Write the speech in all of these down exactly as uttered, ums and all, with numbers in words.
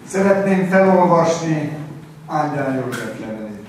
Szeretném felolvasni Ángyán József levelét.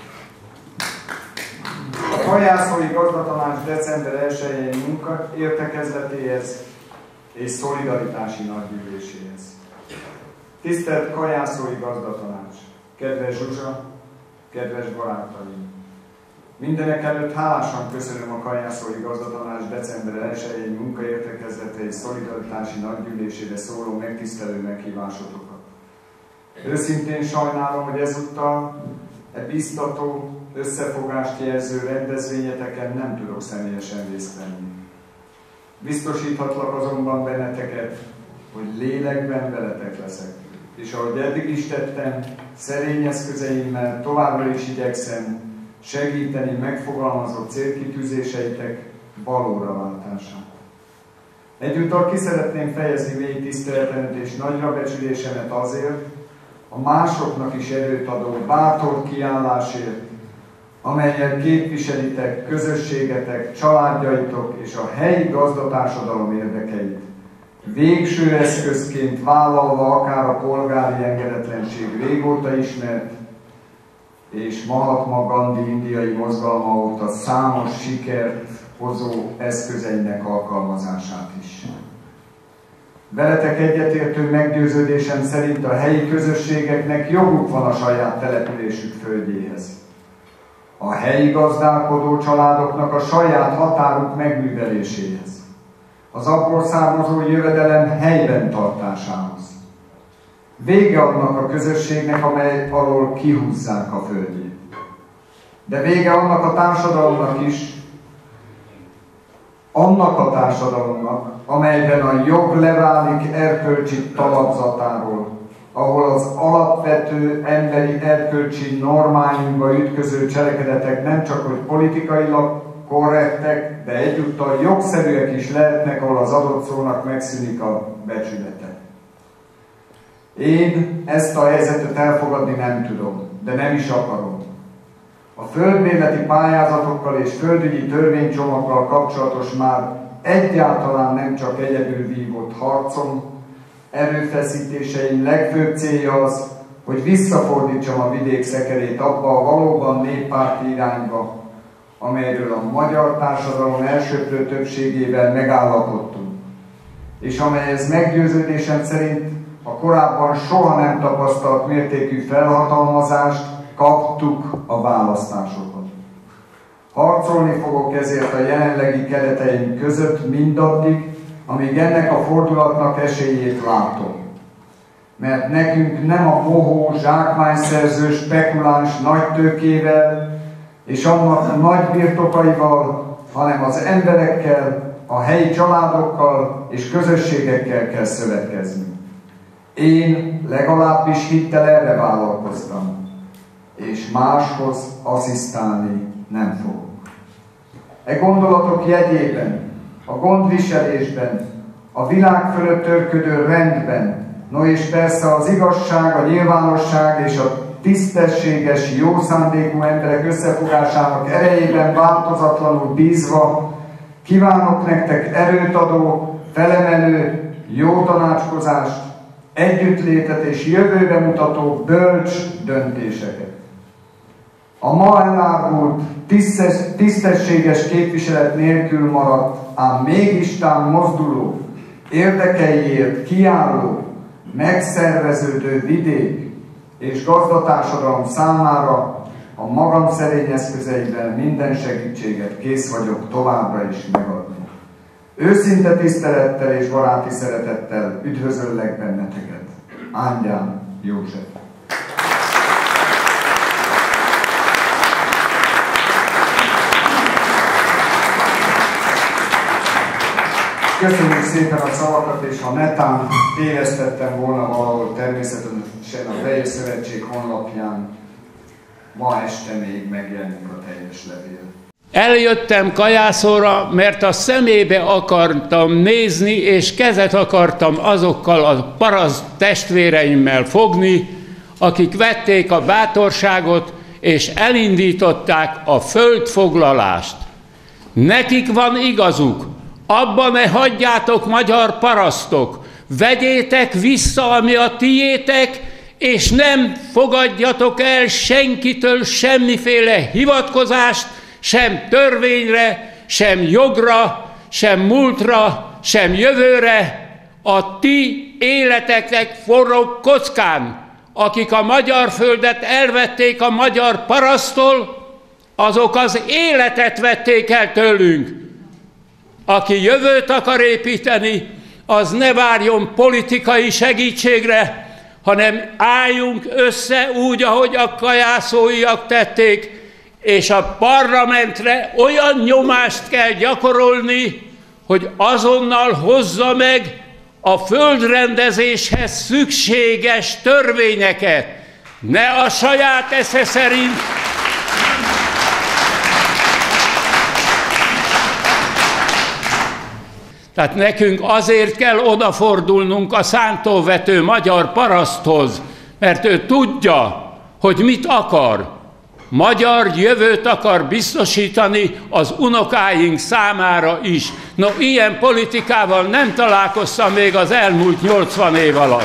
A Kajászói Gazdatanács december elsejei munkaértekezletéhez és szolidaritási nagygyűléséhez. Tisztelt Kajászói Gazdatanács! Kedves Zsuzsa, kedves barátaim! Mindenekelőtt hálásan köszönöm a Kajászói Gazdatanács december elsejei munkaértekezlete és szolidaritási nagygyűlésére szóló megtisztelő meghívásotokat. Őszintén sajnálom, hogy ezúttal e biztató, összefogást jelző rendezvényeteken nem tudok személyesen részt venni. Biztosíthatlak azonban benneteket, hogy lélekben veletek leszek, és ahogy eddig is tettem, szerény eszközeimmel továbbra is igyekszem segíteni megfogalmazott célkitűzéseitek valóra váltását. Egyúttal ki szeretném fejezni mély tiszteletemet és nagyra becsülésemet azért, a másoknak is erőt adó bátor kiállásért, amellyel képviselitek közösségetek, családjaitok és a helyi gazdatársadalom érdekeit, végső eszközként vállalva akár a polgári engedetlenség régóta ismert, és Mahatma Gandhi indiai mozgalma óta számos sikert hozó eszközeinek alkalmazását is. Veletek egyetértő meggyőződésem szerint a helyi közösségeknek joguk van a saját településük földjéhez. A helyi gazdálkodó családoknak a saját határuk megműveléséhez. Az abból származó jövedelem helyben tartásához. Vége annak a közösségnek, amely alól kihúzzák a földjét. De vége annak a társadalomnak is, annak a társadalomnak, amelyben a jog leválik erkölcsi talapzatáról, ahol az alapvető emberi erkölcsi normáinkba ütköző cselekedetek nem csak hogy politikailag korrektek, de egyúttal jogszerűek is lehetnek, ahol az adott szónak megszűnik a becsülete. Én ezt a helyzetet elfogadni nem tudom, de nem is akarom. A földbérleti pályázatokkal és földügyi törvénycsomaggal kapcsolatos már egyáltalán nem csak egyedül vívott harcom, erőfeszítéseim legfőbb célja az, hogy visszafordítsam a vidék szekerét abba a valóban néppárti irányba, amelyről a magyar társadalom elsöprő többségével megállapodtunk, és amelyhez meggyőződésem szerint a korábban soha nem tapasztalt mértékű felhatalmazást kaptuk a választásokon. Harcolni fogok ezért a jelenlegi kereteim között mindaddig, amíg ennek a fordulatnak esélyét látom. Mert nekünk nem a mohó, zsákmányszerző, spekuláns nagytőkével és annak nagy birtokaival, hanem az emberekkel, a helyi családokkal és közösségekkel kell szövetkezni. Én legalábbis hittel erre vállalkoztam, és máshoz asszisztálni nem fogok. E gondolatok jegyében, a gondviselésben, a világ fölött törködő rendben, no és persze az igazság, a nyilvánosság és a tisztességes, jó szándékú emberek összefogásának erejében változatlanul bízva, kívánok nektek erőt adó, felemelő, jó tanácskozást, együttlétet és jövőbe mutató bölcs döntéseket. A ma elárvult, tisztes, tisztességes képviselet nélkül maradt, ám mégis tán mozduló, érdekeiért kiálló, megszerveződő vidék és gazdatársadalom számára a magam szerény eszközeivel minden segítséget kész vagyok továbbra is megadni. Őszinte tisztelettel és baráti szeretettel üdvözöllek benneteket. Ángyán József. Köszönjük szépen a szavakat, és ha netán tévesztettem volna valahol, természetesen a Teljes Szövetség honlapján ma este még megjelenik a teljes levél. Eljöttem Kajászóra, mert a szemébe akartam nézni, és kezet akartam azokkal a paraszt testvéreimmel fogni, akik vették a bátorságot, és elindították a földfoglalást. Nekik van igazuk, abba ne hagyjátok, magyar parasztok, vegyétek vissza, ami a tiétek, és nem fogadjatok el senkitől semmiféle hivatkozást, sem törvényre, sem jogra, sem múltra, sem jövőre. A ti életeknek forró kockán, akik a magyar földet elvették a magyar paraszttól, azok az életet vették el tőlünk. Aki jövőt akar építeni, az ne várjon politikai segítségre, hanem álljunk össze úgy, ahogy a kajászóiak tették, és a parlamentre olyan nyomást kell gyakorolni, hogy azonnal hozza meg a földrendezéshez szükséges törvényeket, ne a saját esze szerint, tehát nekünk azért kell odafordulnunk a szántóvető magyar paraszthoz, mert ő tudja, hogy mit akar. Magyar jövőt akar biztosítani az unokáink számára is. No, ilyen politikával nem találkoztam még az elmúlt nyolcvan év alatt.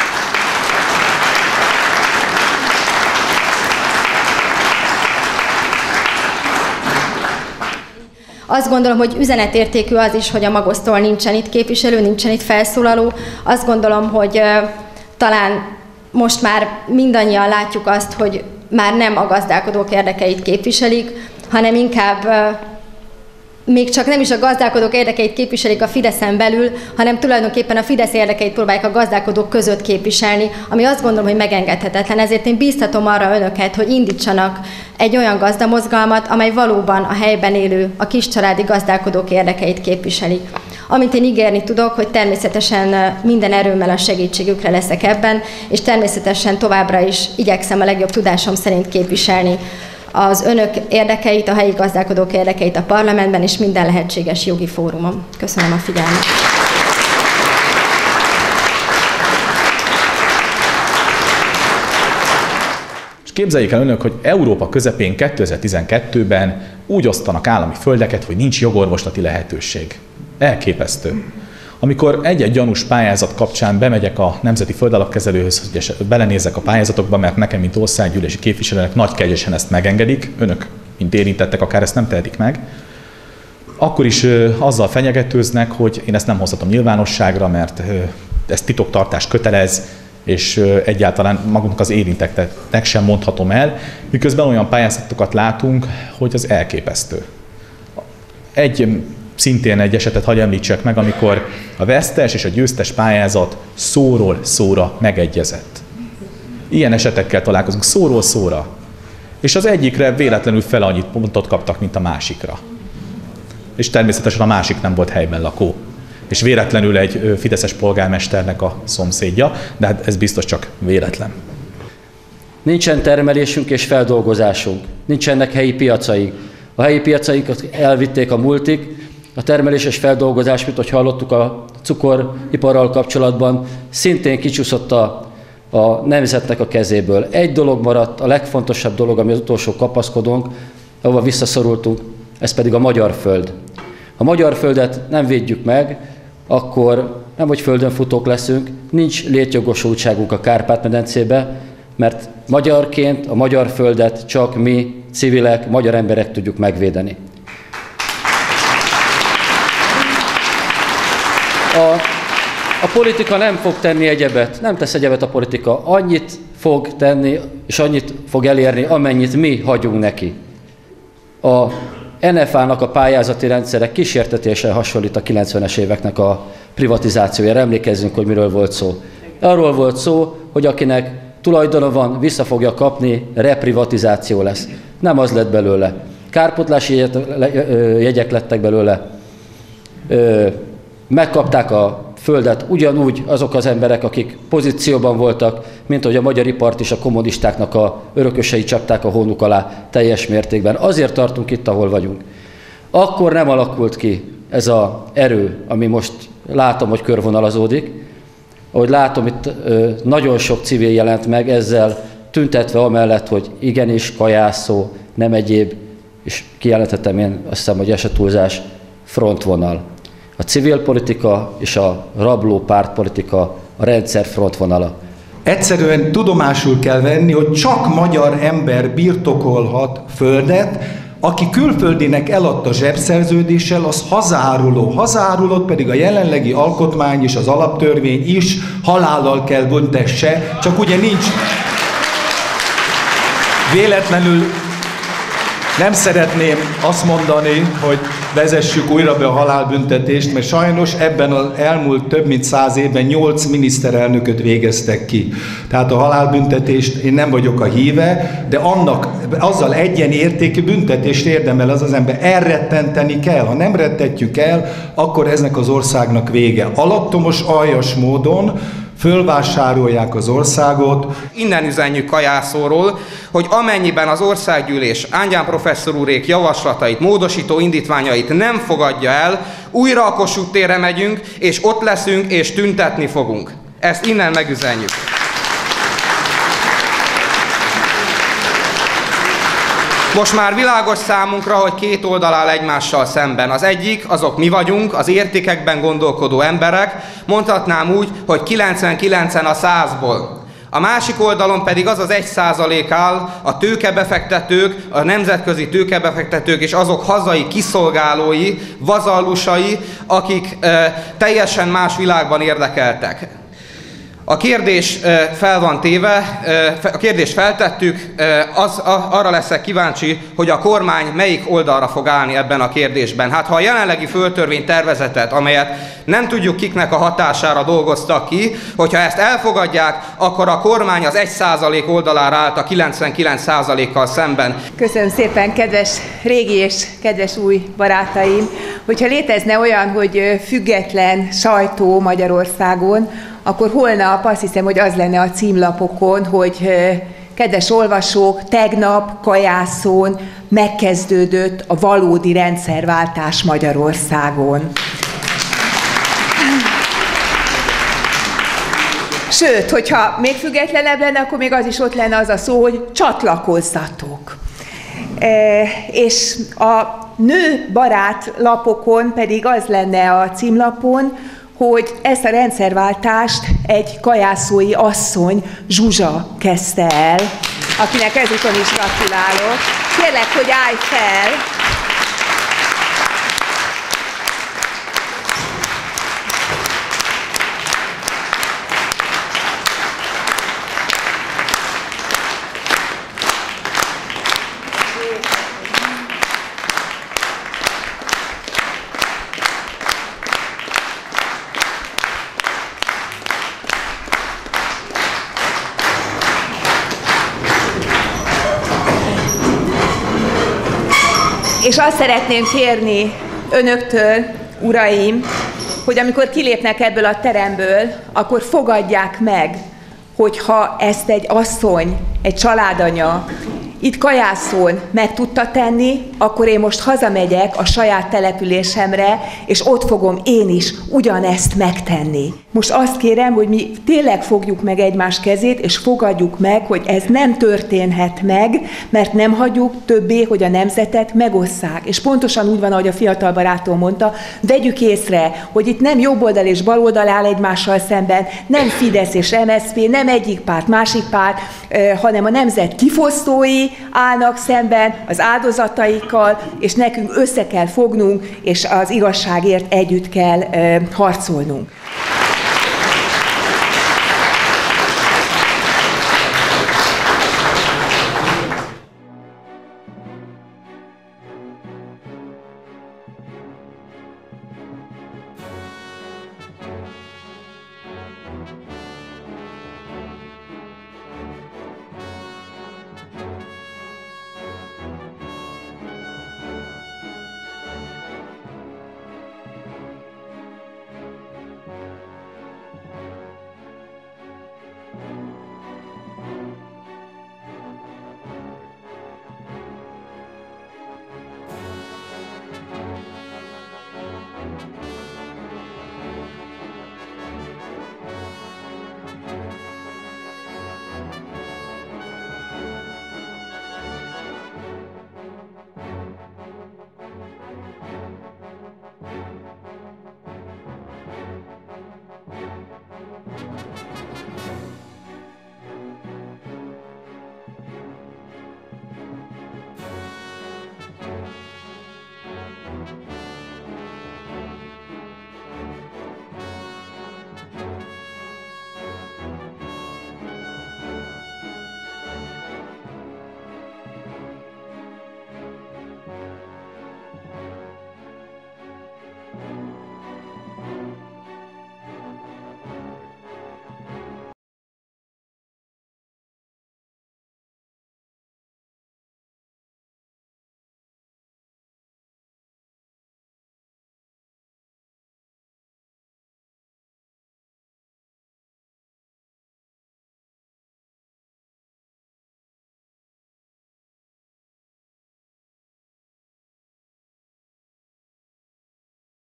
Azt gondolom, hogy üzenetértékű az is, hogy a Magosztól nincsen itt képviselő, nincsen itt felszólaló. Azt gondolom, hogy uh, talán most már mindannyian látjuk azt, hogy már nem a gazdálkodók érdekeit képviselik, hanem inkább uh, még csak nem is a gazdálkodók érdekeit képviselik a Fideszen belül, hanem tulajdonképpen a Fidesz érdekeit próbálják a gazdálkodók között képviselni, ami azt gondolom, hogy megengedhetetlen. Ezért én bíztatom arra önöket, hogy indítsanak egy olyan gazdamozgalmat, amely valóban a helyben élő, a kiscsaládi gazdálkodók érdekeit képviseli. Amit én ígérni tudok, hogy természetesen minden erőmmel a segítségükre leszek ebben, és természetesen továbbra is igyekszem a legjobb tudásom szerint képviselni az önök érdekeit, a helyi gazdálkodók érdekeit a parlamentben és minden lehetséges jogi fórumon. Köszönöm a figyelmet. És képzeljék el önök, hogy Európa közepén kétezer-tizenkettőben úgy osztanak állami földeket, hogy nincs jogorvoslati lehetőség. Elképesztő. Amikor egy-egy gyanús pályázat kapcsán bemegyek a Nemzeti Földalapkezelőhöz, hogy belenézek a pályázatokba, mert nekem, mint országgyűlési képviselőnek nagy kegyesen ezt megengedik, önök, mint érintettek, akár ezt nem tehetik meg, akkor is ö, azzal fenyegetőznek, hogy én ezt nem hozhatom nyilvánosságra, mert ö, ez titoktartás kötelez, és ö, egyáltalán magunknak az érintetteknek sem mondhatom el, miközben olyan pályázatokat látunk, hogy az elképesztő. Egy Szintén egy esetet hadd említsek meg, amikor a vesztes és a győztes pályázat szóról szóra megegyezett. Ilyen esetekkel találkozunk, szóról szóra. És az egyikre véletlenül fele annyit pontot kaptak, mint a másikra. És természetesen a másik nem volt helyben lakó. És véletlenül egy fideszes polgármesternek a szomszédja, de hát ez biztos csak véletlen. Nincsen termelésünk és feldolgozásunk. Nincsenek helyi piacaink. A helyi piacainkat elvitték a multik. A termelés és feldolgozás, mint ahogy hallottuk a cukoriparral kapcsolatban, szintén kicsúszott a, a nemzetnek a kezéből. Egy dolog maradt, a legfontosabb dolog, ami az utolsó kapaszkodónk, ahova visszaszorultunk, ez pedig a magyar föld. Ha a magyar földet nem védjük meg, akkor nem hogy földön futók leszünk, nincs létjogosultságunk a Kárpát-medencébe, mert magyarként a magyar földet csak mi, civilek, magyar emberek tudjuk megvédeni. A, a politika nem fog tenni egyebet, nem tesz egyebet a politika, annyit fog tenni, és annyit fog elérni, amennyit mi hagyunk neki. A en ef á-nak a pályázati rendszere kísértetésen hasonlít a kilencvenes éveknek a privatizációjára. Emlékezzünk, hogy miről volt szó. Arról volt szó, hogy akinek tulajdona van, vissza fogja kapni, reprivatizáció lesz. Nem az lett belőle. Kárpótlási jegyek lettek belőle. Megkapták a földet ugyanúgy azok az emberek, akik pozícióban voltak, mint hogy a magyar ipart is a kommunistáknak a örökösei csapták a hónuk alá teljes mértékben. Azért tartunk itt, ahol vagyunk. Akkor nem alakult ki ez az erő, ami most látom, hogy körvonalazódik. Ahogy látom, itt nagyon sok civil jelent meg, ezzel tüntetve amellett, hogy igenis kajászó, nem egyéb, és kijelenthetem én, azt hiszem, hogy esetúlzás, frontvonal. A civil politika és a rabló pártpolitika a rendszer frontvonala. Egyszerűen tudomásul kell venni, hogy csak magyar ember birtokolhat földet, aki külföldinek eladta zsebszerződéssel, az hazáruló. Hazárulót pedig a jelenlegi alkotmány és az alaptörvény is halállal kell büntesse, csak ugye nincs... Véletlenül nem szeretném azt mondani, hogy vezessük újra be a halálbüntetést, mert sajnos ebben az elmúlt több mint száz évben nyolc miniszterelnököt végeztek ki. Tehát a halálbüntetést én nem vagyok a híve, de annak, azzal egyenértékű büntetést érdemel az az ember. Elrettenteni kell. Ha nem rettetjük el, akkor eznek az országnak vége. Alattomos, aljas módon fölvásárolják az országot. Innen üzenjük Kajászóról, hogy amennyiben az országgyűlés Ángyán professzor úrék javaslatait, módosító indítványait nem fogadja el, újra a Kossuth térre megyünk, és ott leszünk, és tüntetni fogunk. Ezt innen megüzenjük. Most már világos számunkra, hogy két oldal áll egymással szemben. Az egyik, azok mi vagyunk, az értékekben gondolkodó emberek, mondhatnám úgy, hogy kilencvenkilencen a százból. A másik oldalon pedig az az egy százalék áll, a tőkebefektetők, a nemzetközi tőkebefektetők és azok hazai kiszolgálói, vazallusai, akik e, teljesen más világban érdekeltek. A kérdés fel van téve, a kérdést feltettük, az, arra leszek kíváncsi, hogy a kormány melyik oldalra fog állni ebben a kérdésben. Hát ha a jelenlegi földtörvény tervezetet, amelyet nem tudjuk kiknek a hatására dolgoztak ki, hogyha ezt elfogadják, akkor a kormány az egy százalék oldalára állt a kilencvenkilenc százalékkal szemben. Köszönöm szépen, kedves régi és kedves új barátaim! Hogyha létezne olyan, hogy független sajtó Magyarországon, akkor holnap azt hiszem, hogy az lenne a címlapokon, hogy kedves olvasók, tegnap Kajászón megkezdődött a valódi rendszerváltás Magyarországon. Sőt, hogyha még függetlenebb lenne, akkor még az is ott lenne az a szó, hogy csatlakozzatok. E, és a nőbarát lapokon pedig az lenne a címlapon, hogy ezt a rendszerváltást egy kajászói asszony, Zsuzsa kezdte el, akinek ezúton is gratulálok. Kérlek, hogy állj fel! És azt szeretném kérni önöktől, uraim, hogy amikor kilépnek ebből a teremből, akkor fogadják meg, hogyha ezt egy asszony, egy családanya itt Kajászón meg tudta tenni, akkor én most hazamegyek a saját településemre, és ott fogom én is ugyanezt megtenni. Most azt kérem, hogy mi tényleg fogjuk meg egymás kezét, és fogadjuk meg, hogy ez nem történhet meg, mert nem hagyjuk többé, hogy a nemzetet megosszák. És pontosan úgy van, ahogy a fiatal barátom mondta, vegyük észre, hogy itt nem jobboldal és baloldal áll egymással szemben, nem Fidesz és em es zé pé, nem egyik párt, másik párt, hanem a nemzet kifosztói állnak szemben az áldozataikkal, és nekünk össze kell fognunk, és az igazságért együtt kell harcolnunk.